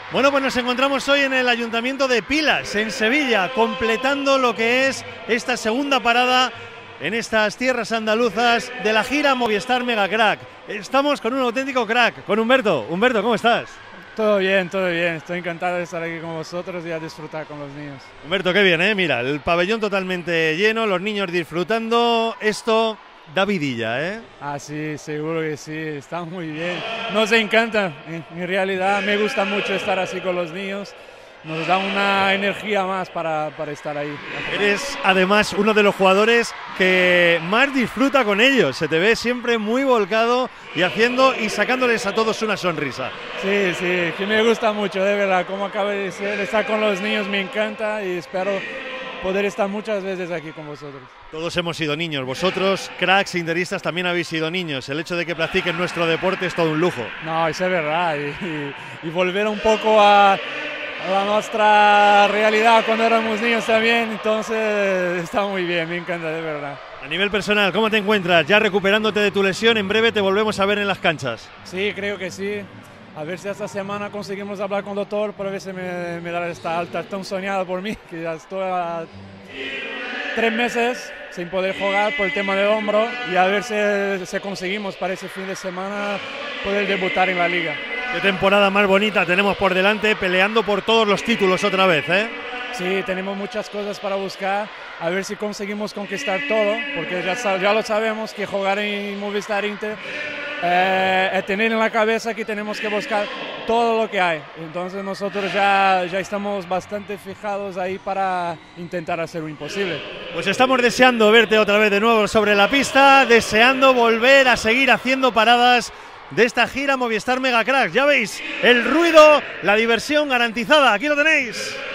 Bueno, pues nos encontramos hoy en el Ayuntamiento de Pilas, en Sevilla, completando lo que es esta segunda parada en estas tierras andaluzas de la gira Movistar Mega Crack. Estamos con un auténtico crack, con Humberto. Humberto, ¿cómo estás? Todo bien, todo bien. Estoy encantado de estar aquí con vosotros y a disfrutar con los niños. Humberto, qué bien, ¿eh? Mira, el pabellón totalmente lleno, los niños disfrutando. Esto da vidilla, ¿eh? Ah, sí, seguro que sí. Está muy bien. Nos encanta. En realidad me gusta mucho estar así con los niños. Nos da una energía más para estar ahí. Eres además uno de los jugadores que más disfruta con ellos. Se te ve siempre muy volcado y haciendo y sacándoles a todos una sonrisa. Sí, sí, que me gusta mucho, de verdad. Como acaba de ser, estar con los niños me encanta y espero poder estar muchas veces aquí con vosotros. Todos hemos sido niños. Vosotros, cracks, interistas, también habéis sido niños. El hecho de que practiquen nuestro deporte es todo un lujo. No, eso es verdad. Y volver un poco a la nuestra realidad cuando éramos niños también, entonces está muy bien, me encanta, de verdad. A nivel personal, ¿cómo te encuentras? Ya recuperándote de tu lesión, en breve te volvemos a ver en las canchas. Sí, creo que sí. A ver si esta semana conseguimos hablar con el doctor para ver si me da esta alta tan soñada por mí, que ya estoy a 3 meses sin poder jugar por el tema del hombro, y a ver si conseguimos para ese fin de semana poder debutar en la liga. Qué temporada más bonita tenemos por delante, peleando por todos los títulos otra vez, ¿eh? Sí, tenemos muchas cosas para buscar, a ver si conseguimos conquistar todo, porque ya lo sabemos que jugar en Movistar Inter es tener en la cabeza que tenemos que buscar todo lo que hay. Entonces nosotros ya estamos bastante fijados ahí para intentar hacer lo imposible. Pues estamos deseando verte otra vez de nuevo sobre la pista, deseando volver a seguir haciendo paradas de esta gira Movistar Mega Crack. Ya veis, el ruido, la diversión garantizada, aquí lo tenéis.